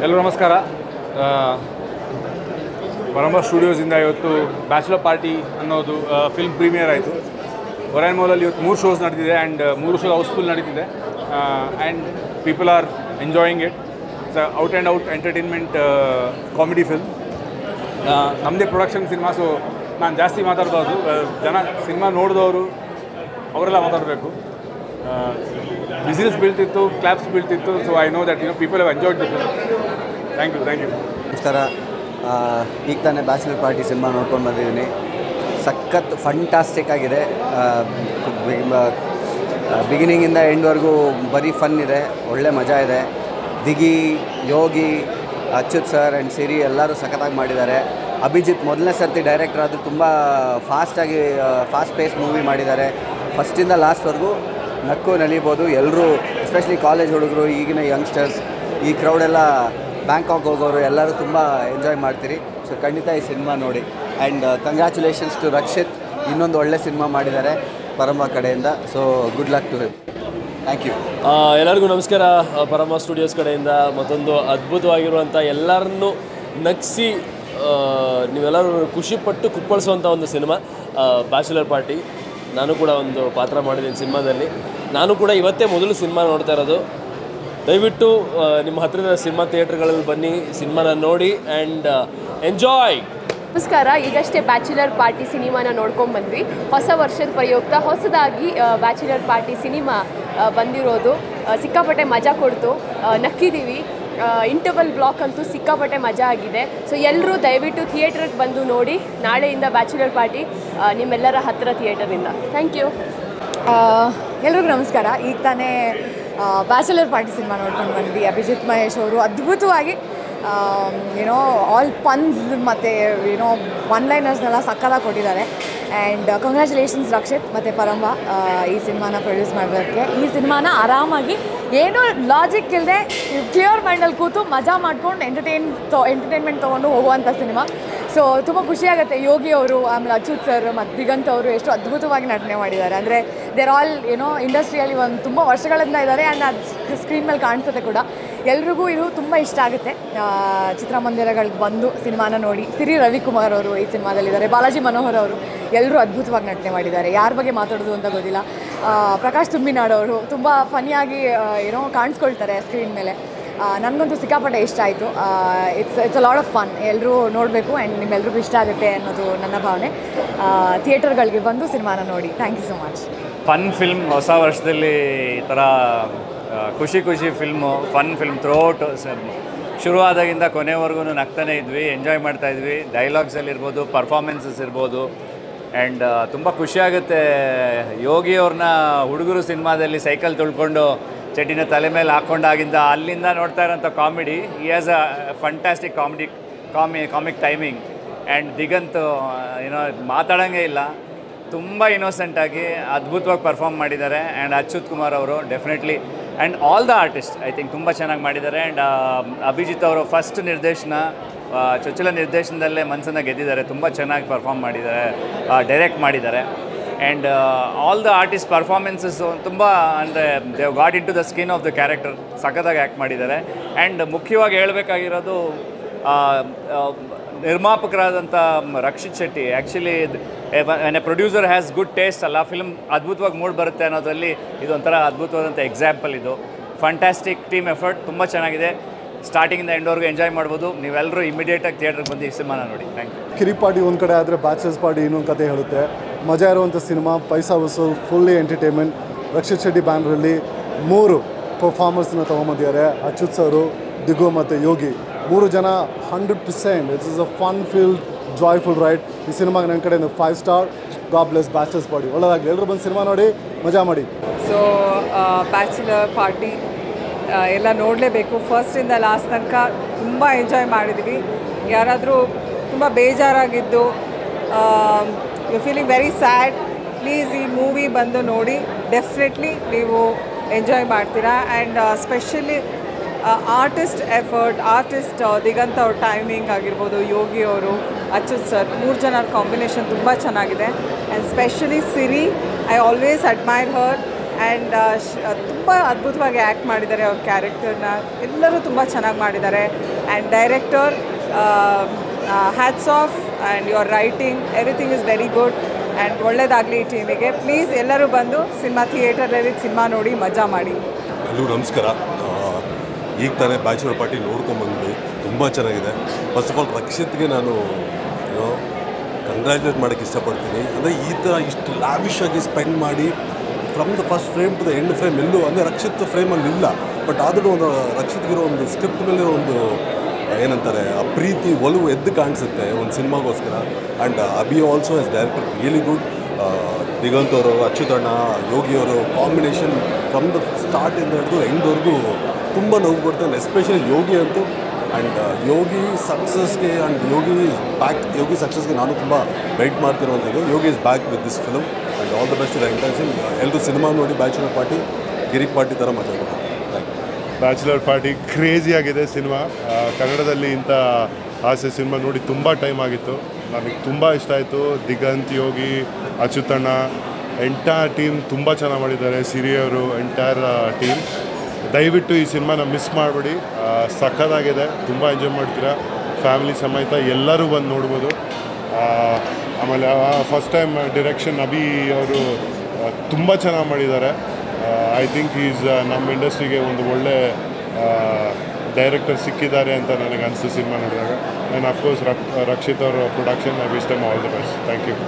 ಎಲ್ಲರೂ ನಮಸ್ಕಾರ. ಪರಂಬ ಸ್ಟುಡಿಯೋಸಿಂದ ಇವತ್ತು ಬ್ಯಾಚುಲರ್ ಪಾರ್ಟಿ ಅನ್ನೋದು ಫಿಲ್ಮ್ ಪ್ರೀಮಿಯರ್ ಆಯಿತು. ಒರೈನ್ ಮಾಲಲ್ಲಿ ಇವತ್ತು 3 ಶೋಸ್ ನಡೆದಿದೆ ಆ್ಯಂಡ್ 3 ಶೋ ಹೌಸ್ಫುಲ್ ನಡೀತಿದೆ and people are enjoying it. It's out and out entertainment comedy film. ನಮ್ಮದೇ ಪ್ರೊಡಕ್ಷನ್ ಸಿನಿಮಾ, ಸೊ ನಾನು ಜಾಸ್ತಿ ಮಾತಾಡ್ಬಾರ್ದು. ಜನ ಸಿನಿಮಾ ನೋಡಿದವರು ಅವರೆಲ್ಲ ಮಾತಾಡಬೇಕು. ವಿಸಿಲ್ಸ್ ಬೀಳ್ತಿತ್ತು, ಕ್ಲಾಪ್ಸ್ ಬೀಳ್ತಿತ್ತು. So I know that people have enjoyed the film. Thank you. ನಮಸ್ಕಾರ. ಈಗ ತಾನೇ ಬ್ಯಾಚುಲರ್ ಪಾರ್ಟಿ ಸಿನಿಮಾ ನೋಡ್ಕೊಂಡು ಬಂದಿದ್ದೀನಿ. ಸಖತ್ ಫಂಟಾಸ್ಟಿಕ್ ಆಗಿದೆ. ಬಿಗಿನಿಂಗಿಂದ ಎಂಡ್ವರೆಗೂ ಬರೀ ಫನ್ ಇದೆ, ಒಳ್ಳೆ ಮಜಾ ಇದೆ. ದಿಗಿ, ಯೋಗಿ, ಅಚ್ಯುತ್ ಸರ್ ಆ್ಯಂಡ್ ಸಿರಿ ಎಲ್ಲರೂ ಸಖತ್ತಾಗಿ ಮಾಡಿದ್ದಾರೆ. ಅಭಿಜಿತ್ ಮೊದಲನೇ ಸರ್ತಿ ಡೈರೆಕ್ಟರ್ ಆದರೂ ತುಂಬ ಫಾಸ್ಟ್ ಪೇಸ್ ಮೂವಿ ಮಾಡಿದ್ದಾರೆ. ಫಸ್ಟಿಂದ ಲಾಸ್ಟ್ವರೆಗೂ ನಕ್ಕು ನಲಿಬೋದು. ಎಲ್ಲರೂ ಎಸ್ಪೆಷಲಿ ಕಾಲೇಜ್ ಹುಡುಗರು, ಈಗಿನ ಯಂಗ್ಸ್ಟರ್ಸ್, ಈ ಕ್ರೌಡೆಲ್ಲ ಬ್ಯಾಂಕಾಕ್ ಹೋಗೋರು ಎಲ್ಲರೂ ತುಂಬ ಎಂಜಾಯ್ ಮಾಡ್ತೀರಿ. ಸೊ ಖಂಡಿತ ಈ ಸಿನಿಮಾ ನೋಡಿ. ಆ್ಯಂಡ್ ಕಂಗ್ರ್ಯಾಚುಲೇಷನ್ಸ್ ಟು ರಕ್ಷಿತ್, ಇನ್ನೊಂದು ಒಳ್ಳೆ ಸಿನಿಮಾ ಮಾಡಿದ್ದಾರೆ ಪರಂಬ ಕಡೆಯಿಂದ. So good luck to him. Thank you. ಎಲ್ಲರಿಗೂ ನಮಸ್ಕಾರ. ಪರಮ ಸ್ಟುಡಿಯೋಸ್ ಕಡೆಯಿಂದ ಮತ್ತೊಂದು ಅದ್ಭುತವಾಗಿರುವಂಥ ಎಲ್ಲರನ್ನೂ ನಗಿಸಿ ನೀವೆಲ್ಲರೂ ಖುಷಿಪಟ್ಟು ಕುಪ್ಪಳಿಸುವಂಥ ಒಂದು ಸಿನಿಮಾ ಬ್ಯಾಚುಲರ್ ಪಾರ್ಟಿ. ನಾನು ಕೂಡ ಒಂದು ಪಾತ್ರ ಮಾಡಿದ್ದೀನಿ ಸಿನಿಮಾದಲ್ಲಿ. ನಾನು ಕೂಡ ಇವತ್ತೇ ಮೊದಲು ಸಿನಿಮಾ ನೋಡ್ತಾ ಇರೋದು. ದಯವಿಟ್ಟು ನಿಮ್ಮ ಹತ್ತಿರದ ಸಿನಿಮಾ ಥಿಯೇಟ್ರ್ಗಳಲ್ಲಿ ಬನ್ನಿ, ಸಿನಿಮಾನ ನೋಡಿ ಆ್ಯಂಡ್ ಎಂಜಾಯ್. ನಮಸ್ಕಾರ. ಈಗಷ್ಟೇ ಬ್ಯಾಚುಲರ್ ಪಾರ್ಟಿ ಸಿನಿಮಾನ ನೋಡ್ಕೊಂಡ್ಬಂದ್ವಿ. ಹೊಸ ವರ್ಷದ ಪ್ರಯುಕ್ತ ಹೊಸದಾಗಿ ಬ್ಯಾಚುಲರ್ ಪಾರ್ಟಿ ಸಿನಿಮಾ ಬಂದಿರೋದು. ಸಿಕ್ಕಾಪಟ್ಟೆ ಮಜಾ ಕೊಡ್ತು, ನಕ್ಕಿದ್ದೀವಿ. ಇಂಟರ್ವಲ್ ಬ್ಲಾಕ್ ಅಂತೂ ಸಿಕ್ಕಾಪಟ್ಟೆ ಮಜಾ ಆಗಿದೆ. ಸೊ ಎಲ್ಲರೂ ದಯವಿಟ್ಟು ಥಿಯೇಟ್ರಿಗೆ ಬಂದು ನೋಡಿ. ನಾಳೆಯಿಂದ ಬ್ಯಾಚುಲರ್ ಪಾರ್ಟಿ ನಿಮ್ಮೆಲ್ಲರ ಹತ್ತಿರ ಥಿಯೇಟರಿಂದ. Thank you. ಎಲ್ರಿಗೂ ನಮಸ್ಕಾರ. ಈಗ ತಾನೇ ಬ್ಯಾಚುಲರ್ ಪಾರ್ಟಿ ಸಿನಿಮಾ ನೋಡ್ಕೊಂಡು ಬಂದ್ವಿ. ಅಭಿಜಿತ್ ಮಹೇಶ್ ಅವರು ಅದ್ಭುತವಾಗಿ ಆಲ್ ಪನ್ಸ್ ಮತ್ತು ಒನ್ ಲೈನರ್ಸ್ನೆಲ್ಲ ಸಕ್ಕತ್ತಾಗಿ ಕೊಟ್ಟಿದ್ದಾರೆ. ಆ್ಯಂಡ್ ಕಂಗ್ರ್ಯಾಚುಲೇಷನ್ಸ್ ರಕ್ಷಿತ್ ಮತ್ತು ಪರಂಬ ಈ ಸಿನಿಮಾನ ಪ್ರೊಡ್ಯೂಸ್ ಮಾಡೋದಕ್ಕೆ. ಈ ಸಿನಿಮಾನ ಆರಾಮಾಗಿ ಏನೂ ಲಾಜಿಕ್ ಇಲ್ಲದೆ ಕ್ಲಿಯರ್ ಮೈಂಡಲ್ಲಿ ಕೂತು ಮಜಾ ಮಾಡ್ಕೊಂಡು ಎಂಟರ್ಟೈನ್ಮೆಂಟ್ ತೊಗೊಂಡು ಹೋಗುವಂಥ ಸಿನಿಮಾ. ಸೊ ತುಂಬ ಖುಷಿಯಾಗುತ್ತೆ. ಯೋಗಿ ಅವರು, ಆಮೇಲೆ ಅಚ್ಯುತ್ ಸರ್ ಮತ್ತು ದಿಗಂತ್ ಅವರು ಎಷ್ಟು ಅದ್ಭುತವಾಗಿ ನಟನೆ ಮಾಡಿದ್ದಾರೆ. ಅಂದರೆ ದೇರ್ ಆಲ್ ಇಂಡಸ್ಟ್ರಿಯಲ್ಲಿ ಒಂದು ತುಂಬ ವರ್ಷಗಳಿಂದ ಇದ್ದಾರೆ ಆ್ಯಂಡ್ ಅದು ಸ್ಕ್ರೀನ್ ಮೇಲೆ ಕಾಣಿಸುತ್ತೆ ಕೂಡ. ಎಲ್ರಿಗೂ ಇದು ತುಂಬ ಇಷ್ಟ ಆಗುತ್ತೆ. ಚಿತ್ರಮಂದಿರಗಳಿಗೆ ಬಂದು ಸಿನಿಮಾನ ನೋಡಿ. ಸಿರಿ ರವಿಕುಮಾರ್ ಅವರು ಈ ಸಿನಿಮಾದಲ್ಲಿದ್ದಾರೆ, ಬಾಲಾಜಿ ಮನೋಹರ್ ಅವರು ಎಲ್ಲರೂ ಅದ್ಭುತವಾಗಿ ನಟನೆ ಮಾಡಿದ್ದಾರೆ. ಯಾರ ಬಗ್ಗೆ ಮಾತಾಡೋದು ಅಂತ ಗೊತ್ತಿಲ್ಲ. ಪ್ರಕಾಶ್ ತುಂಬಿನಾಡವರು ತುಂಬ ಫನಿಯಾಗಿ ಕಾಣಿಸ್ಕೊಳ್ತಾರೆ ಸ್ಕ್ರೀನ್ ಮೇಲೆ. ನನಗಂತೂ ಸಿಕ್ಕಾಪಟ್ಟೆ ಇಷ್ಟ ಆಯಿತು. It's a lot of fun. ಎಲ್ಲರೂ ನೋಡಬೇಕು ಆ್ಯಂಡ್ ನಿಮ್ಮೆಲ್ರಿಗೂ ಇಷ್ಟ ಆಗುತ್ತೆ ಅನ್ನೋದು ನನ್ನ ಭಾವನೆ. ಥಿಯೇಟರ್ಗಳಿಗೆ ಬಂದು ಸಿನಿಮಾನ ನೋಡಿ. Thank you so much. Fun film. ಹೊಸ ವರ್ಷದಲ್ಲಿ ಈ ಥರ ಖುಷಿ ಫಿಲ್ಮು, ಫನ್ ಫಿಲ್ಮ್ ಥ್ರೂಔಟ್ ಶುರುವಾದಾಗಿಂದ ಕೊನೆವರೆಗೂ ನಗ್ತಾನೆ ಇದ್ವಿ, ಎಂಜಾಯ್ ಮಾಡ್ತಾಯಿದ್ವಿ. ಡೈಲಾಗ್ಸಲ್ಲಿರ್ಬೋದು, ಪರ್ಫಾರ್ಮೆನ್ಸಸ್ ಇರ್ಬೋದು. ಆ್ಯಂಡ್ ತುಂಬ ಖುಷಿಯಾಗುತ್ತೆ. ಯೋಗಿಯವ್ರನ್ನ ಹುಡುಗರು ಸಿನಿಮಾದಲ್ಲಿ ಸೈಕಲ್ ತುಳ್ಕೊಂಡು ಚಟಿನ ತಲೆ ಮೇಲೆ ಹಾಕ್ಕೊಂಡಾಗಿಂದ ಅಲ್ಲಿಂದ ನೋಡ್ತಾ ಇರೋಂಥ ಕಾಮಿಡಿ. ಈ has a fantastic comic timing. And Diganth ಮಾತಾಡೋಂಗೇ ಇಲ್ಲ, ತುಂಬ ಇನ್ನೋಸೆಂಟಾಗಿ ಅದ್ಭುತವಾಗಿ ಪರ್ಫಾರ್ಮ್ ಮಾಡಿದ್ದಾರೆ. ಆ್ಯಂಡ್ ಅಚ್ಯುತ್ ಕುಮಾರ್ ಅವರು definitely and all the artist I think ತುಂಬ ಚೆನ್ನಾಗಿ ಮಾಡಿದ್ದಾರೆ. ಆ್ಯಂಡ್ ಅಭಿಜಿತ್ ಅವರು ಫಸ್ಟ್ ಚೊಚ್ಚಲ ನಿರ್ದೇಶನದಲ್ಲೇ ಮನಸ್ಸನ್ನು ಗೆದ್ದಿದ್ದಾರೆ. ತುಂಬ ಚೆನ್ನಾಗಿ ಪರ್ಫಾರ್ಮ್ ಮಾಡಿದ್ದಾರೆ, ಡೈರೆಕ್ಟ್ ಮಾಡಿದ್ದಾರೆ. And all the artist performances ತುಂಬ ಅಂದರೆ they've got into the skin of the character. ಸಖತ್ತಾಗಿ ಆ್ಯಕ್ಟ್ ಮಾಡಿದ್ದಾರೆ. ಆ್ಯಂಡ್ ಮುಖ್ಯವಾಗಿ ಹೇಳಬೇಕಾಗಿರೋದು ನಿರ್ಮಾಪಕರಾದಂಥ Rakshit Shetty. Actually a producer has good taste ಅಲ್ಲ, ಫಿಲ್ಮ್ ಅದ್ಭುತವಾಗಿ ಮೂಡ್ ಬರುತ್ತೆ ಅನ್ನೋದರಲ್ಲಿ ಇದೊಂಥರ ಅದ್ಭುತವಾದಂಥ ಎಕ್ಸಾಂಪಲ್. ಇದು ಫಂಟಾಸ್ಟಿಕ್ ಟೀಮ್ ಎಫರ್ಟ್, ತುಂಬ ಚೆನ್ನಾಗಿದೆ. ಸ್ಟಾರ್ಟಿಂಗಿಂದ ಎಂಡ್ವರೆಗೂ ಎಂಜಾಯ್ ಮಾಡ್ಬೋದು. ನೀವೆಲ್ಲರೂ ಇಮಿಡಿಯೇಟಾಗಿ ಥಿಯೇಟ್ರಿಗೆ ಬಂದು ಈ ಸಿನಿಮಾನ ನೋಡಿ. Thank you. ಕಿರಿ ಪಾರ್ಟಿ ಒಂದು ಕಡೆ ಆದರೆ ಬ್ಯಾಚಲರ್ಸ್ ಪಾರ್ಟಿ ಇನ್ನೊಂದು ಕತೆ ಹೇಳುತ್ತೆ. ಮಜಾ ಇರುವಂಥ cinema, paisa vasool, fully entertainment. Rakshit Shetty ಬ್ಯಾನರಲ್ಲಿ 3 ಪರ್ಫಾರ್ಮರ್ಸ್ನ ತೊಗೊಂಬಂದಿದ್ದಾರೆ. ಅಚ್ಯುತ್ ಸರು, ದಿಗು ಮತ್ತು ಯೋಗಿ. 3 ಜನ 100%. It's is a fun filled, joyful ride. ಈ ಸಿನಿಮಾಗೆ ನನ್ನ ಕಡೆಯಿಂದ 5 star. God bless bachelors party. ಒಳ್ಳೆದಾಗಲಿ. ಎಲ್ಲರೂ ಬಂದು ಸಿನಿಮಾ ನೋಡಿ, ಮಜಾ ಮಾಡಿ. ಸೊ ಬ್ಯಾಚುಲರ್ ಪಾರ್ಟಿ ಎಲ್ಲ ನೋಡಲೇಬೇಕು. ಫಸ್ಟಿಂದ ಲಾಸ್ಟ್ ತನಕ ತುಂಬ ಎಂಜಾಯ್ ಮಾಡಿದ್ವಿ. ಯಾರಾದರೂ ತುಂಬ ಬೇಜಾರಾಗಿದ್ದು, you feeling very sad, please ಈ ಮೂವಿ ಬಂದು ನೋಡಿ. ಡೆಫಿನೆಟ್ಲಿ ನೀವು ಎಂಜಾಯ್ ಮಾಡ್ತೀರಾ. And specially artist effort, artist Diganth ಅವ್ರ ಟೈಮಿಂಗ್ ಆಗಿರ್ಬೋದು, ಯೋಗಿ ಅವರು, ಅಚ್ಯುತ್ ಸರ್, 3 ಜನರ ಕಾಂಬಿನೇಷನ್ ತುಂಬ ಚೆನ್ನಾಗಿದೆ. And specially Siri, I always admire her. And ತುಂಬ ಅದ್ಭುತವಾಗಿ ಆ್ಯಕ್ಟ್ ಮಾಡಿದ್ದಾರೆ ಅವ್ರ ಕ್ಯಾರೆಕ್ಟರ್ನ. ಎಲ್ಲರೂ ತುಂಬ ಚೆನ್ನಾಗಿ ಮಾಡಿದ್ದಾರೆ. And director hats off and your writing everything is very good and ಒಳ್ಳೆಯದಾಗಲಿ ಈ ಟೀಮಿಗೆ. ಪ್ಲೀಸ್ ಎಲ್ಲರೂ ಬಂದು ಸಿನಿಮಾ ಥಿಯೇಟರಲ್ಲಿ ಸಿನಿಮಾ ನೋಡಿ ಮಜಾ ಮಾಡಿ. ಎಲ್ಲರೂ ನಮಸ್ಕಾರ. ಈಗ ತಾನೇ ಬ್ಯಾಚುಲರ್ ಪಾರ್ಟಿ ನೋಡ್ಕೊಂಬಂದ್ವಿ, ತುಂಬ ಚೆನ್ನಾಗಿದೆ. ಫಸ್ಟ್ ಆಫ್ ಆಲ್ ರಕ್ಷಿತ್ಗೆ ನಾನು ಕಂಗ್ರ್ಯಾಚುಲೇಟ್ ಮಾಡೋಕ್ಕೆ ಇಷ್ಟಪಡ್ತೀನಿ. ಅಂದರೆ ಈ ಥರ ಇಷ್ಟು ಲ್ಯಾವಿಶ್ ಆಗಿ ಸ್ಪೆಂಡ್ ಮಾಡಿ from the first frame to the end frame ಎಲ್ಲೂ ಅಂದರೆ ರಕ್ಷಿತ್ ಫ್ರೇಮಲ್ಲಿ ಇಲ್ಲ, ಬಟ್ ಆದರೂ ಒಂದು ರಕ್ಷಿತ್ಗಿರೋ ಒಂದು ಸ್ಕ್ರಿಪ್ಟ್ ಮೇಲೆ ಒಂದು ಏನಂತಾರೆ ಆ ಪ್ರೀತಿ ಒಲವು ಎದ್ದು ಕಾಣಿಸುತ್ತೆ ಒಂದು ಸಿನಿಮಾಗೋಸ್ಕರ. And Abhi also as director really good. Diganth ಅವರು, ಅಚ್ಯುತಣ್ಣ, ಯೋಗಿಯವರು ಕಾಂಬಿನೇಷನ್ ಫ್ರಮ್ ದ ಸ್ಟಾರ್ಟಿಂದ ಹಿಡಿದು ಎಂಡ್ವರೆಗೂ ತುಂಬ ನೋವು ಕೊಡ್ತಾನೆ, ಎಸ್ಪೆಷಲಿ ಯೋಗಿ ಅಂತೂ. ಆ್ಯಂಡ್ ಯೋಗಿ ಸಕ್ಸಸ್ಗೆ ಆ್ಯಂಡ್ ಯೋಗಿ ಸಕ್ಸಸ್ಗೆ ನಾನು ತುಂಬ ವೆಯ್ಟ್ ಮಾಡ್ತಿರುವಂಥದ್ದು. Yogi is back with this film and all the best entire film. ಎಲ್ಲರೂ ಸಿನಿಮಾ ನೋಡಿ ಬ್ಯಾಚುಲರ್ ಪಾರ್ಟಿ ಗಿರಿಕ್ ಪಾರ್ಟಿ ಥರ ಮಜಾ ಮಾಡಿ. Thank you. ಬ್ಯಾಚುಲರ್ ಪಾರ್ಟಿ ಕ್ರೇಜಿಯಾಗಿದೆ ಸಿನಿಮಾ. ಕನ್ನಡದಲ್ಲಿ ಇಂಥ ಹಾಸ್ಯ ಸಿನಿಮಾ ನೋಡಿ ತುಂಬ ಟೈಮ್ ಆಗಿತ್ತು. ನನಗೆ ತುಂಬ ಇಷ್ಟ ಆಯಿತು. ದಿಗಂತ್, ಯೋಗಿ, ಅಚ್ಯುತಣ್ಣ, ಎಂಟೈರ್ ಟೀಮ್ ತುಂಬ ಚೆನ್ನಾಗಿ ಮಾಡಿದ್ದಾರೆ. ಸಿರಿಯವರು, ಎಂಟೈರ್ ಟೀಮ್. ದಯವಿಟ್ಟು ಈ ಸಿನಿಮಾನ ಮಿಸ್ ಮಾಡಬೇಡಿ, ಸಖತ್ತಾಗಿದೆ, ತುಂಬ ಎಂಜಾಯ್ ಮಾಡ್ತೀರಾ. ಫ್ಯಾಮಿಲಿ ಸಮೇತ ಎಲ್ಲರೂ ಬಂದು ನೋಡ್ಬೋದು. ಆಮೇಲೆ ಫಸ್ಟ್ ಟೈಮ್ ಡೈರೆಕ್ಷನ್ ಅಭಿ ಅವರು ತುಂಬ ಚೆನ್ನಾಗಿ ಮಾಡಿದ್ದಾರೆ. ಐ ಥಿಂಕ್ ಈಸ್ ನಮ್ಮ ಇಂಡಸ್ಟ್ರಿಗೆ ಒಂದು ಒಳ್ಳೆ ಡೈರೆಕ್ಟರ್ ಸಿಕ್ಕಿದ್ದಾರೆ ಅಂತ ನನಗೆ ಅನಿಸ್ತು ಸಿನಿಮಾ ನೋಡಿದಾಗ. ಆ್ಯಂಡ್ ಅಫ್ಕೋರ್ಸ್ ರಕ್ಷಿತ್ ಅವರ production I wish them all the best. Thank you.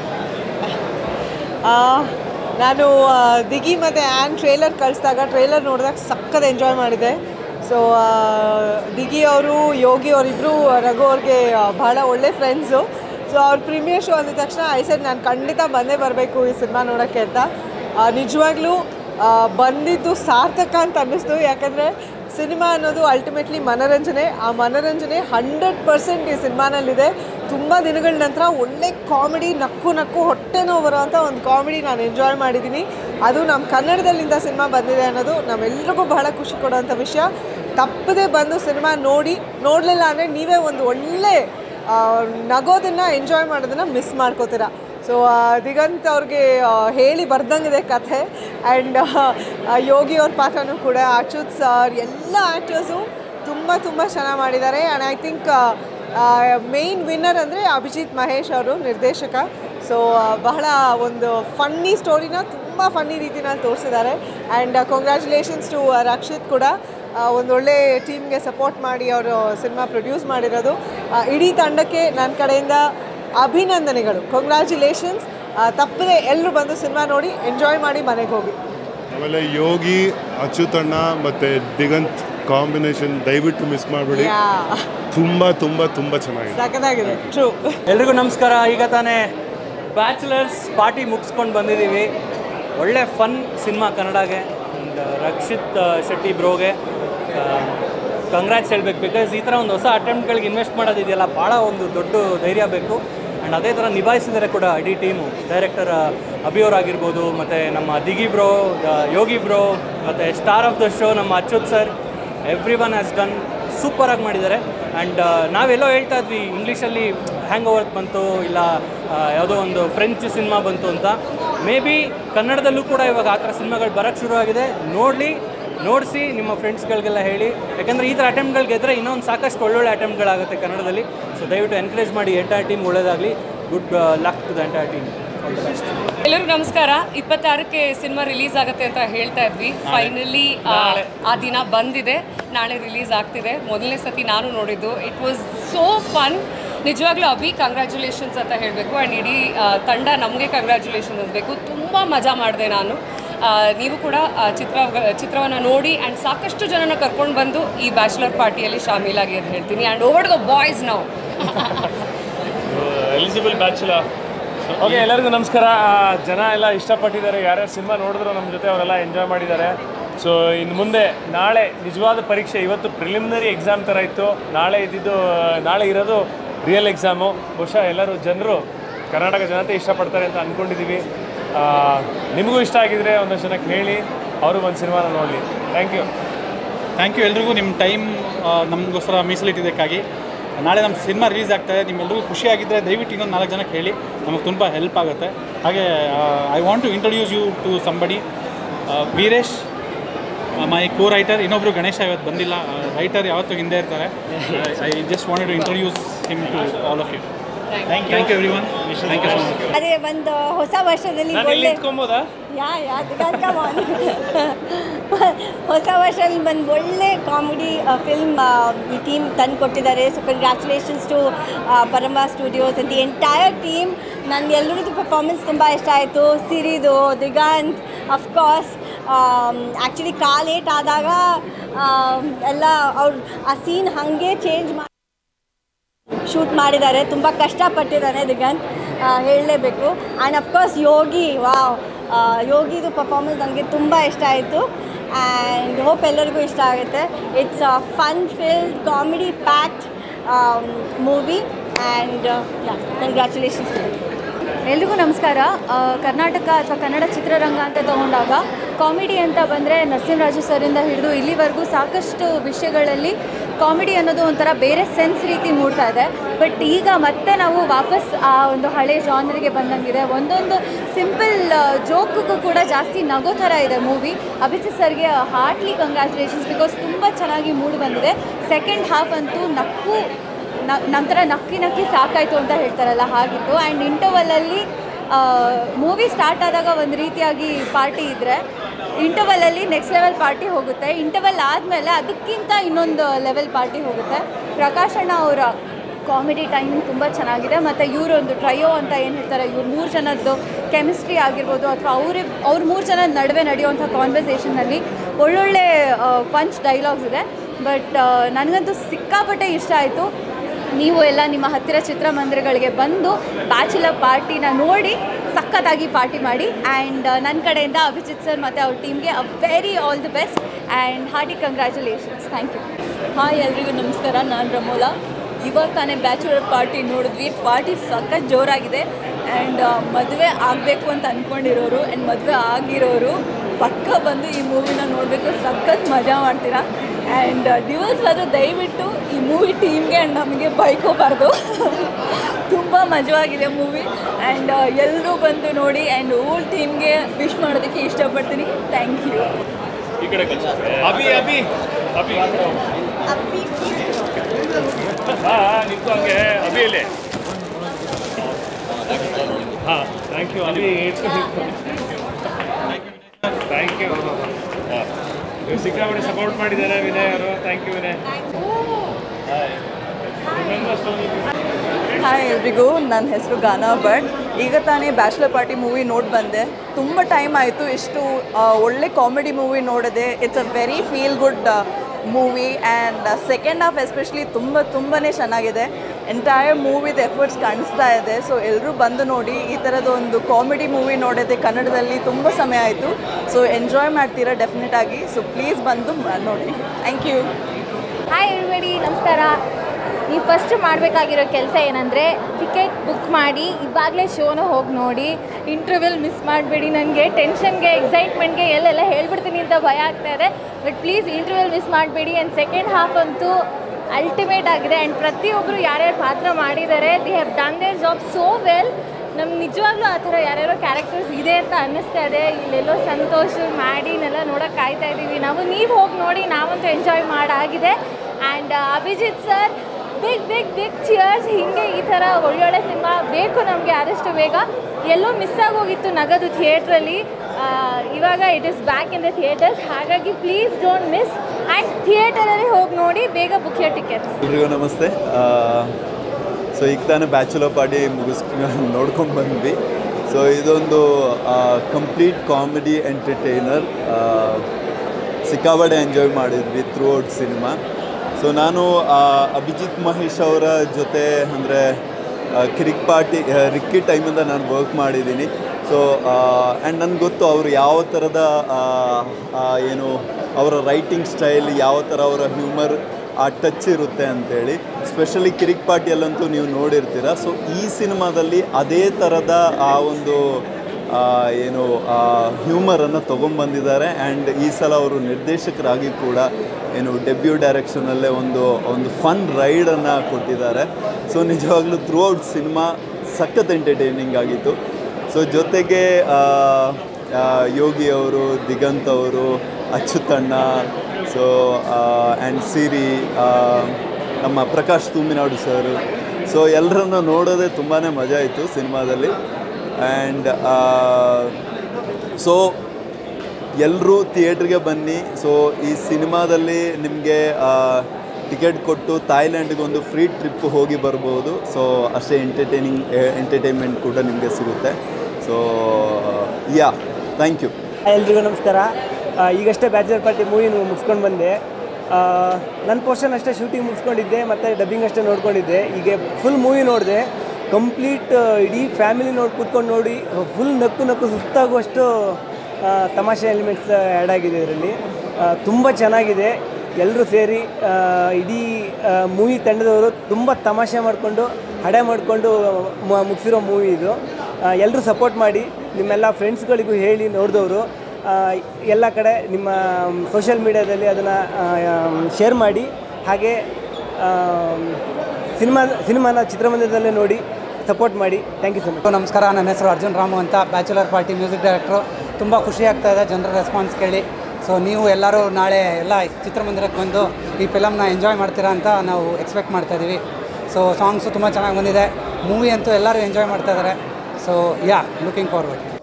ನಾನು ದಿಗಿ ಮತ್ತು ಆ್ಯನ್ ಟ್ರೇಲರ್ ಟ್ರೇಲರ್ ನೋಡಿದಾಗ ಸಖತ್ ಎಂಜಾಯ್ ಮಾಡಿದೆ. ಸೊ ದಿಗಿ ಅವರು, ಯೋಗಿ ಅವರಿಬ್ಬರು ರಘು ಅವ್ರಿಗೆ ಭಾಳ ಒಳ್ಳೆ ಫ್ರೆಂಡ್ಸು. ಸೊ ಅವ್ರ ಪ್ರೀಮಿಯರ್ ಶೋ ಅಂದಿದ ತಕ್ಷಣ ಐ ಸೆಡ್ ನಾನು ಖಂಡಿತ ಬಂದೇ ಬರಬೇಕು ಈ ಸಿನಿಮಾ ನೋಡೋಕ್ಕೆ ಅಂತ. ನಿಜವಾಗ್ಲೂ ಬಂದಿದ್ದು ಸಾರ್ಥಕ ಅಂತ ಅನ್ನಿಸ್ತು. ಯಾಕಂದರೆ ಸಿನಿಮಾ ಅನ್ನೋದು ಅಲ್ಟಿಮೇಟ್ಲಿ ಮನೋರಂಜನೆ. ಆ ಮನೋರಂಜನೆ 100% ಈ ಸಿನಿಮಾನಲ್ಲಿದೆ. ತುಂಬ ದಿನಗಳ ನಂತರ ಒಳ್ಳೆ ಕಾಮಿಡಿ, ನಕ್ಕು ಹೊಟ್ಟೆ ನೋವು ಬರೋವಂಥ ಒಂದು ಕಾಮಿಡಿ ನಾನು ಎಂಜಾಯ್ ಮಾಡಿದ್ದೀನಿ. ಅದು ನಮ್ಮ ಕನ್ನಡದಲ್ಲಿಂದ ಸಿನಿಮಾ ಬಂದಿದೆ ಅನ್ನೋದು ನಮ್ಮೆಲ್ರಿಗೂ ಬಹಳ ಖುಷಿ ಕೊಡೋವಂಥ ವಿಷಯ. ತಪ್ಪದೆ ಬಂದು ಸಿನಿಮಾ ನೋಡಲಿಲ್ಲ ಅಂದರೆ ನೀವೇ ಒಂದು ಒಳ್ಳೆ ನಗೋದನ್ನು ಎಂಜಾಯ್ ಮಾಡೋದನ್ನು ಮಿಸ್ ಮಾಡ್ಕೋತೀರ. ಸೊ ದಿಗಂತ್ ಅವ್ರಿಗೆ ಹೇಳಿ ಬರ್ದಂಗಿದೆ ಕಥೆ. ಆ್ಯಂಡ್ ಯೋಗಿ ಅವ್ರ ಪಾತ್ರನೂ ಕೂಡ, ಅಚ್ಯುತ್ ಸರ್, ಎಲ್ಲ ಆ್ಯಕ್ಟರ್ಸು ತುಂಬ ಚೆನ್ನಾಗಿ ಮಾಡಿದ್ದಾರೆ. And I think main winner ಅಂದರೆ ಅಭಿಜಿತ್ ಮಹೇಶ್ ಅವರು, ನಿರ್ದೇಶಕ. ಸೊ ಬಹಳ ಒಂದು ಫನ್ನಿ ಸ್ಟೋರಿನ ತುಂಬ ಫನ್ನಿ ರೀತಿನಲ್ಲಿ ತೋರಿಸಿದ್ದಾರೆ. ಆ್ಯಂಡ್ ಕಂಗ್ರ್ಯಾಚುಲೇಷನ್ಸ್ ಟು ರಕ್ಷಿತ್ ಕೂಡ, ಒಂದೊಳ್ಳೆ ಟೀಮ್ಗೆ ಸಪೋರ್ಟ್ ಮಾಡಿ ಅವರು ಸಿನಿಮಾ ಪ್ರೊಡ್ಯೂಸ್ ಮಾಡಿರೋದು. ಇಡೀ ತಂಡಕ್ಕೆ ನನ್ನ ಕಡೆಯಿಂದ ಅಭಿನಂದನೆಗಳು, ಕಂಗ್ರ್ಯಾಚುಲೇಷನ್ಸ್. ತಪ್ಪದೆ ಎಲ್ಲರೂ ಬಂದು ಸಿನಿಮಾ ನೋಡಿ ಎಂಜಾಯ್ ಮಾಡಿ ಮನೆಗೆ ಹೋಗಿ. ಆಮೇಲೆ ಯೋಗಿ, ಅಚ್ಯುತಣ್ಣ ಮತ್ತು ದಿಗಂತ್ ಕಾಂಬಿನೇಷನ್ ದಯವಿಟ್ಟು ಮಿಸ್ ಮಾಡಬೇಡಿ. ತುಂಬ ಚೆನ್ನಾಗಿದೆ, ಸಖತ್ತಾಗಿದೆ. ಟ್ರೂ. ಎಲ್ರಿಗೂ ನಮಸ್ಕಾರ. ಈಗ ತಾನೇ ಬ್ಯಾಚುಲರ್ಸ್ ಪಾರ್ಟಿ ಮುಗಿಸ್ಕೊಂಡು ಬಂದಿದ್ದೀವಿ. ಒಳ್ಳೆ ಫನ್ ಸಿನಿಮಾ ಕನ್ನಡಗೆ. ರಕ್ಷಿತ್ ಶೆಟ್ಟಿ ಬ್ರೋಗೆ ಕಂಗ್ರ್ಯಾಟ್ಸ್ ಹೇಳ್ಬೇಕು. ಬಿಕಾಸ್ ಈ ಥರ ಒಂದು ಹೊಸ ಅಟೆಂಪ್ಟ್ಗಳಿಗೆ ಇನ್ವೆಸ್ಟ್ ಮಾಡೋದಿದೆಯಲ್ಲ, ಭಾಳ ಒಂದು ದೊಡ್ಡ ಧೈರ್ಯ ಬೇಕು. ಆ್ಯಂಡ್ ಅದೇ ಥರ ನಿಭಾಯಿಸಿದ್ದಾರೆ ಕೂಡ ಇಡೀ ಟೀಮು. ಡೈರೆಕ್ಟರ್ ಅಭಿಯವರಾಗಿರ್ಬೋದು, ಮತ್ತು ನಮ್ಮ ದಿಗಿ ಬ್ರೋ, ಯೋಗಿ ಬ್ರೋ, ಮತ್ತು ಸ್ಟಾರ್ ಆಫ್ ದ ಶೋ ನಮ್ಮ Achyuth sir, everyone has done ಸೂಪರಾಗಿ ಮಾಡಿದ್ದಾರೆ. ಆ್ಯಂಡ್ ನಾವೆಲ್ಲೋ ಹೇಳ್ತಾ ಇದ್ವಿ ಇಂಗ್ಲೀಷಲ್ಲಿ ಹ್ಯಾಂಗ್ ಓವರ್ ಬಂತು, ಇಲ್ಲ ಯಾವುದೋ ಒಂದು ಫ್ರೆಂಚ್ ಸಿನಿಮಾ ಬಂತು ಅಂತ. ಮೇ ಬಿ ಕನ್ನಡದಲ್ಲೂ ಕೂಡ ಇವಾಗ ಆ ಥರ ಸಿನಿಮಾಗಳು ಬರೋಕ್ಕೆ ಶುರುವಾಗಿದೆ. ನೋಡಿಸಿ ನಿಮ್ಮ ಫ್ರೆಂಡ್ಸ್ಗಳಿಗೆಲ್ಲ ಹೇಳಿ. ಯಾಕಂದರೆ ಈ ಥರ ಅಟೆಂಪ್ಟ್ಗಳು ಗೆದ್ದರೆ ಇನ್ನೊಂದು ಸಾಕಷ್ಟು ಒಳ್ಳೊಳ್ಳೆ ಅಟೆಂಪ್ಟ್ಗಳಾಗುತ್ತೆ ಕನ್ನಡದಲ್ಲಿ. ಸೊ ದಯವಿಟ್ಟು ಎನ್ಕರೇಜ್ ಮಾಡಿ. ಎಂಟೈರ್ ಟೀಮ್ ಒಳ್ಳೆಯದಾಗಲಿ. Good luck to the entire team. All the best. ಎಲ್ಲರಿಗೂ ನಮಸ್ಕಾರ. 26ಕ್ಕೆ ಸಿನಿಮಾ ರಿಲೀಸ್ ಆಗುತ್ತೆ ಅಂತ ಹೇಳ್ತಾ ಇದ್ವಿ. ಫೈನಲಿ ಆ ದಿನ ಬಂದಿದೆ. ನಾಳೆ ರಿಲೀಸ್ ಆಗ್ತಿದೆ. ಮೊದಲನೇ ಸತಿ ನಾನು ನೋಡಿದ್ದು. It was so fun. ನಿಜವಾಗ್ಲೂ ಅಭಿ ಕಂಗ್ರ್ಯಾಚುಲೇಷನ್ಸ್ ಅಂತ ಹೇಳಬೇಕು. ಆ್ಯಂಡ್ ಇಡೀ ತಂಡ ನಮಗೆ ಕಂಗ್ರ್ಯಾಚುಲೇಷನ್ಸ್ ಅನ್ನಬೇಕು. ತುಂಬ ಮಜಾ ಮಾಡಿದೆ ನಾನು. ನೀವು ಕೂಡ ಚಿತ್ರವನ್ನು ನೋಡಿ ಆ್ಯಂಡ್ ಸಾಕಷ್ಟು ಜನನ ಕರ್ಕೊಂಡು ಬಂದು ಈ ಬ್ಯಾಚುಲರ್ ಪಾರ್ಟಿಯಲ್ಲಿ ಶಾಮೀಲಾಗಿ ಅಂತ ಹೇಳ್ತೀನಿ. ಆ್ಯಂಡ್ ಓವರ್ ದ ಬಾಯ್ಸ್ ನಾವು ಎಲಿಜಿಬಲ್ ಬ್ಯಾಚುಲರ್. ಓಕೆ, ಎಲ್ಲರಿಗೂ ನಮಸ್ಕಾರ. ಜನ ಎಲ್ಲ ಇಷ್ಟಪಟ್ಟಿದ್ದಾರೆ. ಯಾರ್ಯಾರು ಸಿನಿಮಾ ನೋಡಿದ್ರು ನಮ್ಮ ಜೊತೆ ಅವರೆಲ್ಲ ಎಂಜಾಯ್ ಮಾಡಿದ್ದಾರೆ. ಸೊ ಇನ್ನು ಮುಂದೆ ನಾಳೆ ನಿಜವಾದ ಪರೀಕ್ಷೆ. ಇವತ್ತು ಪ್ರಿಲಿಮಿನರಿ ಎಕ್ಸಾಮ್ ಥರ ಇತ್ತು. ನಾಳೆ ಇರೋದು ರಿಯಲ್ ಎಕ್ಸಾಮು. ಬಹುಶಃ ಎಲ್ಲರೂ ಜನರು, ಕರ್ನಾಟಕ ಜನತೆ ಇಷ್ಟಪಡ್ತಾರೆ ಅಂತ ಅಂದ್ಕೊಂಡಿದ್ದೀವಿ. ನಿಮಗೂ ಇಷ್ಟ ಆಗಿದ್ರೆ ಒಂದಷ್ಟು ಜನಕ್ಕೆ ಹೇಳಿ, ಅವರು ಒಂದು ಸಿನಿಮಾನ ನೋಡಲಿ. ಥ್ಯಾಂಕ್ ಯು ಎಲ್ರಿಗೂ ನಿಮ್ಮ ಟೈಮ್ ನಮಗೋಸ್ಕರ ಮೀಸಲಿಟ್ಟಿದ್ದಕ್ಕಾಗಿ. ನಾಳೆ ನಮ್ಮ ಸಿನಿಮಾ ರಿಲೀಸ್ ಆಗ್ತಾಯಿದೆ. ನಿಮ್ಮೆಲ್ಲರಿಗೂ ಖುಷಿಯಾಗಿದ್ದರೆ ದಯವಿಟ್ಟು ಇನ್ನೊಂದು 4 ಜನಕ್ಕೆ ಹೇಳಿ, ನಮಗೆ ತುಂಬ ಹೆಲ್ಪ್ ಆಗುತ್ತೆ. ಹಾಗೆ I want to introduce you to somebody. Veeresh my co writer ಇನ್ನೊಬ್ಬರು ಗಣೇಶ ಇವತ್ತು ಬಂದಿಲ್ಲ. ರೈಟರ್ ಯಾವತ್ತೂ ಹಿಂದೆ ಇರ್ತಾರೆ. I just wanted to introduce him to all of you. Thank you everyone. Thank you so much. ಅದೇ ಒಂದು ಹೊಸ ವರ್ಷದಲ್ಲಿ ಹೊಸ ವರ್ಷದಲ್ಲಿ ಒಂದು ಒಳ್ಳೆ ಕಾಮಿಡಿ ಫಿಲ್ಮ್ ಈ ಟೀಮ್ ತಂದು ಕೊಟ್ಟಿದ್ದಾರೆ. So congratulations to Parama studios and the entire team. ನನಗೆ ಎಲ್ಲರದ್ದು ಪರ್ಫಾರ್ಮೆನ್ಸ್ ತುಂಬ ಇಷ್ಟ ಆಯಿತು. ಸಿರಿದು, ದಿಗಂತ್, ಅಫ್ಕೋರ್ಸ್ ಆ್ಯಕ್ಚುಲಿ ಲೇಟ್ ಆದಾಗ ಎಲ್ಲ ಅವ್ರು ಆ ಸೀನ್ ಹಾಗೆ ಚೇಂಜ್ ಮಾಡಿ ಶೂಟ್ ಮಾಡಿದ್ದಾರೆ. ತುಂಬ ಕಷ್ಟಪಟ್ಟಿದ್ದಾನೆ ದಿಗಂತ್, ಹೇಳಲೇಬೇಕು. ಆ್ಯಂಡ್ ಅಫ್ಕೋರ್ಸ್ ಯೋಗಿದು ಪರ್ಫಾರ್ಮೆನ್ಸ್ ನನಗೆ ತುಂಬ ಇಷ್ಟ ಆಯಿತು. ಆ್ಯಂಡ್ ಹೋಪ್ ಎಲ್ಲರಿಗೂ ಇಷ್ಟ ಆಗುತ್ತೆ. It's a fun filled comedy packed movie and congratulations. ಎಲ್ರಿಗೂ ನಮಸ್ಕಾರ. ಕರ್ನಾಟಕ ಅಥವಾ ಕನ್ನಡ ಚಿತ್ರರಂಗ ಅಂತ ತಗೊಂಡಾಗ ಕಾಮಿಡಿ ಅಂತ ಬಂದರೆ ನರಸಿಂಹರಾಜು ಸರಿಂದ ಹಿಡಿದು ಇಲ್ಲಿವರೆಗೂ ಸಾಕಷ್ಟು ವಿಷಯಗಳಲ್ಲಿ ಕಾಮಿಡಿ ಅನ್ನೋದು ಒಂಥರ ಬೇರೆ ಸೆನ್ಸ್ ರೀತಿ ಮೂಡ್ತಾ ಇದೆ. ಬಟ್ ಈಗ ಮತ್ತೆ ನಾವು ವಾಪಸ್ ಆ ಒಂದು ಹಳೆ ಜಾನರಿಗೆ ಬಂದಂಗಿದೆ. ಒಂದೊಂದು ಸಿಂಪಲ್ ಜೋಕ್ಗೂ ಕೂಡ ಜಾಸ್ತಿ ನಗೋ ಥರ ಇದೆ ಮೂವಿ. ಅಭಿಜಿತ್ ಸರ್ಗೆ ಹಾರ್ಟ್ಲಿ ಕಂಗ್ರ್ಯಾಚುಲೇಷನ್ಸ್, ಬಿಕಾಸ್ ತುಂಬ ಚೆನ್ನಾಗಿ ಮೂಡ್ ಬಂದಿದೆ. ಸೆಕೆಂಡ್ ಹಾಫ್ ಅಂತೂ ನಂತರ ನಕ್ಕಿ ಸಾಕಾಯಿತು ಅಂತ ಹೇಳ್ತಾರಲ್ಲ ಹಾಗಿತ್ತು. ಆ್ಯಂಡ್ ಇಂಟರ್ವಲಲ್ಲಿ ಮೂವಿ ಸ್ಟಾರ್ಟ್ ಆದಾಗ ಒಂದು ರೀತಿಯಾಗಿ ಪಾರ್ಟಿ ಇದ್ದರೆ ಇಂಟರ್ವಲಲ್ಲಿ ನೆಕ್ಸ್ಟ್ ಲೆವೆಲ್ ಪಾರ್ಟಿ ಹೋಗುತ್ತೆ. ಇಂಟರ್ವಲ್ ಆದಮೇಲೆ ಅದಕ್ಕಿಂತ ಇನ್ನೊಂದು ಲೆವೆಲ್ ಪಾರ್ಟಿ ಹೋಗುತ್ತೆ. ಪ್ರಕಾಶ್ ಅಣ್ಣ ಅವರ ಕಾಮಿಡಿ ಟೈಮಿಂಗ್ ತುಂಬ ಚೆನ್ನಾಗಿದೆ. ಮತ್ತು ಇವರೊಂದು ಟ್ರಯೋ ಅಂತ ಏನು ಹೇಳ್ತಾರೆ, ಇವ್ರು 3 ಜನದ್ದು ಕೆಮಿಸ್ಟ್ರಿ ಆಗಿರ್ಬೋದು ಅಥವಾ ಅವ್ರ 3 ಜನದ ನಡುವೆ ನಡೆಯುವಂಥ ಕಾನ್ವರ್ಸೇಷನಲ್ಲಿ ಒಳ್ಳೊಳ್ಳೆ ಪಂಚ್ ಡೈಲಾಗ್ಸ್ ಇದೆ. ಬಟ್ ನನಗಂತೂ ಸಿಕ್ಕಾಪಟ್ಟೆ ಇಷ್ಟ ಆಯಿತು. ನೀವು ಎಲ್ಲ ನಿಮ್ಮ ಹತ್ತಿರ ಚಿತ್ರಮಂದಿರಗಳಿಗೆ ಬಂದು ಬ್ಯಾಚುಲರ್ ಪಾರ್ಟಿನ ನೋಡಿ ಸಖತ್ತಾಗಿ ಪಾರ್ಟಿ ಮಾಡಿ. ಆ್ಯಂಡ್ ನನ್ನ ಕಡೆಯಿಂದ ಅಭಿಜಿತ್ ಸರ್ ಮತ್ತು ಅವ್ರ ಟೀಮ್ಗೆ a very all the best and hearty congratulations. Thank you. Hi ಎಲ್ರಿಗೂ ನಮಸ್ಕಾರ. ನಾನು ರಮೋಲಾ. ಇವಾಗ ತಾನೇ ಬ್ಯಾಚುಲರ್ ಪಾರ್ಟಿ ನೋಡಿದ್ವಿ. ಪಾರ್ಟಿ ಸಖತ್ ಜೋರಾಗಿದೆ. ಆ್ಯಂಡ್ ಮದುವೆ ಆಗಬೇಕು ಅಂತ ಅಂದ್ಕೊಂಡಿರೋರು ಆ್ಯಂಡ್ ಮದುವೆ ಆಗಿರೋರು ಪಕ್ಕ ಬಂದು ಈ ಮೂವಿನ ನೋಡಬೇಕು. ಸಖತ್ ಮಜಾ ಮಾಡ್ತೀರಾ. ಆ್ಯಂಡ್ ಡಿವೋರ್ಸ್ ಆದರೂ ದಯವಿಟ್ಟು ಈ ಮೂವಿ ಟೀಮ್ಗೆ ಆ್ಯಂಡ್ ನಮಗೆ ಬೈಕೋಬಾರ್ದು. ತುಂಬ ಮಜವಾಗಿದೆ ಮೂವಿ. ಆ್ಯಂಡ್ ಎಲ್ಲರೂ ಬಂದು ನೋಡಿ ಆ್ಯಂಡ್ ಓಲ್ ಟೀಮ್ಗೆ ವಿಶ್ ಮಾಡೋದಕ್ಕೆ ಇಷ್ಟಪಡ್ತೀನಿ. Thank you. ಈ ಕಡೆ ಅಭಿ ಅಭಿ ಅಭಿ ನಿಂತು ಹಂಗೆ ಅಭಿಯಲ್ಲಿ. ಹಾಂ thank you Abhi. Thank you. ಸಿಕ್ಕಾಪಟ್ಟೆ ಸಪೋರ್ಟ್ ಮಾಡಿದ್ದಾರೆ ವಿನಯ್ ಅವರು. Thank you Vinay. ಹಾಯ್ ಎಲ್ರಿಗೂ, ನನ್ನ ಹೆಸರು ಗಾನಾ ಭಟ್. ಈಗ ತಾನೇ ಬ್ಯಾಚುಲರ್ ಪಾರ್ಟಿ ಮೂವಿ ನೋಡಿ ಬಂದೆ. ತುಂಬ ಟೈಮ್ ಆಯಿತು ಇಷ್ಟು ಒಳ್ಳೆ ಕಾಮಿಡಿ ಮೂವಿ ನೋಡಿದೆ. It's a very feel good movie and second half especially ತುಂಬಾ ಚೆನ್ನಾಗಿದೆ. ಎಂಟೈರ್ ಮೂವಿದ ಎಫರ್ಟ್ಸ್ ಕಾಣಿಸ್ತಾ ಇದೆ. ಸೊ ಎಲ್ಲರೂ ಬಂದು ನೋಡಿ. ಈ ಥರದ ಒಂದು ಕಾಮಿಡಿ ಮೂವಿ ನೋಡೋದೆ ಕನ್ನಡದಲ್ಲಿ ತುಂಬ ಸಮಯ ಆಯಿತು. ಸೊ ಎಂಜಾಯ್ ಮಾಡ್ತೀರಾ ಡೆಫಿನೆಟ್ ಆಗಿ. ಸೊ ಪ್ಲೀಸ್ ಬಂದು ನೋಡಿ. Thank you. ಹಾಯ್ ಎವ್ರಿಬಡಿ, ನಮಸ್ಕಾರ. ನೀವು ಫಸ್ಟ್ ಮಾಡಬೇಕಾಗಿರೋ ಕೆಲಸ ಏನಂದರೆ ಟಿಕೆಟ್ ಬುಕ್ ಮಾಡಿ ಇವಾಗಲೇ ಶೋನ ಹೋಗಿ ನೋಡಿ. ಇಂಟರ್ವ್ಯೂಲ್ ಮಿಸ್ ಮಾಡಬೇಡಿ. ನನಗೆ ಟೆನ್ಷನ್ಗೆ ಎಕ್ಸೈಟ್ಮೆಂಟ್ಗೆ ಎಲ್ಲೆಲ್ಲ ಹೇಳ್ಬಿಡ್ತೀನಿ ಅಂತ ಭಯ ಆಗ್ತಾಯಿದೆ. ಬಟ್ ಪ್ಲೀಸ್ ಇಂಟರ್ವ್ಯೂಲ್ ಮಿಸ್ ಮಾಡಬೇಡಿ. ಆ್ಯಂಡ್ ಸೆಕೆಂಡ್ ಹಾಫ್ ಅಂತೂ ಅಲ್ಟಿಮೇಟ್ ಆಗಿದೆ. ಆ್ಯಂಡ್ ಪ್ರತಿಯೊಬ್ಬರು ಯಾರ್ಯಾರು ಪಾತ್ರ ಮಾಡಿದ್ದಾರೆ, they have done their job so well. ನಮ್ಗೆ ನಿಜವಾಗ್ಲೂ ಆ ಥರ ಯಾರ್ಯಾರೋ ಕ್ಯಾರೆಕ್ಟರ್ಸ್ ಇದೆ ಅಂತ ಅನ್ನಿಸ್ತಾ ಇದೆ. ಇಲ್ಲೆಲ್ಲೋ ಸಂತೋಷ್ ಮ್ಯಾಡಿನೆಲ್ಲ ನೋಡೋಕೆ ಕಾಯ್ತಾ ಇದ್ದೀವಿ ನಾವು. ನೀವು ಹೋಗಿ ನೋಡಿ, ನಾವಂತೂ ಎಂಜಾಯ್ ಮಾಡಾಗಿದೆ. And Abhijit sir, big big big cheers. ಹೀಗೆ ಈ ಥರ ಒಳ್ಳೊಳ್ಳೆ ಸಿನಿಮಾ ಬೇಕು ನಮಗೆ ಆದಷ್ಟು ಬೇಗ. ಎಲ್ಲೋ ಮಿಸ್ ಆಗೋಗಿತ್ತು ನಗದು ಥಿಯೇಟ್ರಲ್ಲಿ. ಇವಾಗ it is back in the theatres. ಹಾಗಾಗಿ ಪ್ಲೀಸ್ ಡೋಂಟ್ ಮಿಸ್ ಆ್ಯಂಡ್ ಥಿಯೇಟರಲ್ಲಿ ಹೋಗಿ ನೋಡಿ. ಬೇಗ ಬುಕ್ ಯೋರ್ ಟಿಕೆಟ್ಸ್. ಎಲ್ರಿಗೂ ನಮಸ್ತೆ. ಸೊ ಈಗ ತಾನೇ ಬ್ಯಾಚುಲರ್ ಪಾರ್ಟಿ ನೋಡ್ಕೊಂಡು ಬಂದ್ವಿ. ಸೊ ಇದೊಂದು ಕಂಪ್ಲೀಟ್ ಕಾಮಿಡಿ ಎಂಟರ್ಟೈನರ್. ಸಿಕ್ಕಾಪಟ್ಟೆ ಎಂಜಾಯ್ ಮಾಡಿದ್ವಿ ಥ್ರೂ ಔಟ್ ಸಿನಿಮಾ. ಸೊ ನಾನು ಅಭಿಜಿತ್ ಮಹೇಶ್ ಅವರ ಜೊತೆ ಅಂದರೆ ರಿಕ್ಕಿ ಟೈಮಿಂದ ನಾನು ವರ್ಕ್ ಮಾಡಿದ್ದೀನಿ. ಸೊ ಆ್ಯಂಡ್ ನನಗೆ ಗೊತ್ತು ಅವರು ಯಾವ ಥರದ ಏನು ಅವರ ರೈಟಿಂಗ್ ಸ್ಟೈಲ್, ಯಾವ ಥರ ಅವರ ಹ್ಯೂಮರ್ ಆ ಟಚ್ ಇರುತ್ತೆ ಅಂಥೇಳಿ. ಸ್ಪೆಷಲಿ ಕಿರಿಕ್ ಪಾರ್ಟಿಯಲ್ಲಂತೂ ನೀವು ನೋಡಿರ್ತೀರ. ಸೊ ಈ ಸಿನಿಮಾದಲ್ಲಿ ಅದೇ ಥರದ ಆ ಒಂದು ಏನು ಹ್ಯೂಮರನ್ನು ತೊಗೊಂಬಂದಿದ್ದಾರೆ. ಆ್ಯಂಡ್ ಈ ಸಲ ಅವರು ನಿರ್ದೇಶಕರಾಗಿ ಕೂಡ ಏನು ಡೆಬ್ಯೂ ಡೈರೆಕ್ಷನಲ್ಲೇ ಒಂದು ಫನ್ ರೈಡನ್ನು ಕೊಟ್ಟಿದ್ದಾರೆ. ಸೊ ನಿಜವಾಗ್ಲೂ ಥ್ರೂ ಔಟ್ ಸಿನಿಮಾ ಸಖತ್ ಎಂಟರ್ಟೈನಿಂಗ್ ಆಗಿತ್ತು. ಸೊ ಜೊತೆಗೆ ಯೋಗಿ ಅವರು, ದಿಗಂತ್ ಅವರು, ಅಚ್ಯುತಣ್ಣ, ಸೊ ಆ್ಯಂಡ್ ಸಿರಿ, ನಮ್ಮ ಪ್ರಕಾಶ್ ತೂಮಿನಾಡು ಸರ್, ಸೊ ಎಲ್ಲರನ್ನು ನೋಡೋದೇ ತುಂಬಾ ಮಜಾ ಇತ್ತು ಸಿನಿಮಾದಲ್ಲಿ. ಆ್ಯಂಡ್ ಸೊ ಎಲ್ಲರೂ ಥಿಯೇಟ್ರಿಗೆ ಬನ್ನಿ. ಸೊ ಈ ಸಿನಿಮಾದಲ್ಲಿ ನಿಮಗೆ ಟಿಕೆಟ್ ಕೊಟ್ಟು ಥಾಯ್ಲ್ಯಾಂಡ್ಗೆ ಒಂದು ಫ್ರೀ ಟ್ರಿಪ್ ಹೋಗಿ ಬರ್ಬೋದು. ಸೊ ಅಷ್ಟೇ ಎಂಟರ್ಟೈನ್ಮೆಂಟ್ ಕೂಡ ನಿಮಗೆ ಸಿಗುತ್ತೆ. So yeah, thank you. ಎಲ್ರಿಗೂ ನಮಸ್ಕಾರ. ಈಗಷ್ಟೇ ಬ್ಯಾಚುಲರ್ ಪಾರ್ಟಿ ಮೂವಿ ಮುಗಿಸ್ಕೊಂಡು ಬಂದೆ. ನನ್ನ ಪೋರ್ಷನ್ ಅಷ್ಟೇ ಶೂಟಿಂಗ್ ಮುಗಿಸ್ಕೊಂಡಿದ್ದೆ ಮತ್ತು ಡಬ್ಬಿಂಗ್ ಅಷ್ಟೇ ನೋಡ್ಕೊಂಡಿದ್ದೆ. ಈಗ ಫುಲ್ ಮೂವಿ ನೋಡಿದೆ, ಕಂಪ್ಲೀಟ್ ಇಡೀ ಫ್ಯಾಮಿಲಿ ಕೂತ್ಕೊಂಡು ನೋಡಿ ಫುಲ್ ನಕ್ಕು ಸುಸ್ತಾಗುವಷ್ಟು ತಮಾಷೆ ಎಲಿಮೆಂಟ್ಸ್ ಆ್ಯಡ್ ಆಗಿದೆ ಇದರಲ್ಲಿ. ತುಂಬ ಚೆನ್ನಾಗಿದೆ. ಎಲ್ಲರೂ ಸೇರಿ ಇಡೀ ಮೂವಿ ತಂಡದವರು ತುಂಬ ತಮಾಷೆ ಮಾಡಿಕೊಂಡು ಹಡೆ ಮಾಡಿಕೊಂಡು ಮುಗಿಸಿರೋ ಮೂವಿ ಇದು. ಎಲ್ಲರೂ ಸಪೋರ್ಟ್ ಮಾಡಿ, ನಿಮ್ಮೆಲ್ಲ ಫ್ರೆಂಡ್ಸ್ಗಳಿಗೂ ಹೇಳಿ ನೋಡಿದವರು ಎಲ್ಲ ಕಡೆ ನಿಮ್ಮ ಸೋಷಿಯಲ್ ಮೀಡ್ಯಾದಲ್ಲಿ ಅದನ್ನು ಶೇರ್ ಮಾಡಿ. ಹಾಗೆ ಸಿನಿಮಾನ ಚಿತ್ರಮಂದಿರದಲ್ಲೇ ನೋಡಿ ಸಪೋರ್ಟ್ ಮಾಡಿ. Thank you so much. ನಮಸ್ಕಾರ, ನನ್ನ ಹೆಸರು ಅರ್ಜುನ್ ರಾಮು ಅಂತ, ಬ್ಯಾಚುಲರ್ ಪಾರ್ಟಿ ಮ್ಯೂಸಿಕ್ ಡೈರೆಕ್ಟ್ರು. ತುಂಬ ಖುಷಿ ಆಗ್ತಾಯಿದೆ ಜನರ ರೆಸ್ಪಾನ್ಸ್ ಕೇಳಿ. ಸೊ ನೀವು ಎಲ್ಲರೂ ನಾಳೆ ಎಲ್ಲ ಚಿತ್ರಮಂದಿರಕ್ಕೆ ಬಂದು ಈ ಫಿಲಮ್ನ ಎಂಜಾಯ್ ಮಾಡ್ತೀರಾ ಅಂತ ನಾವು ಎಕ್ಸ್ಪೆಕ್ಟ್ ಮಾಡ್ತಾಯಿದ್ದೀವಿ. ಸೊ ಸಾಂಗ್ಸು ತುಂಬ ಚೆನ್ನಾಗಿ ಬಂದಿದೆ. ಮೂವಿ ಅಂತೂ ಎಲ್ಲರೂ ಎಂಜಾಯ್ ಮಾಡ್ತಾಯಿದ್ದಾರೆ. So yeah, looking forward.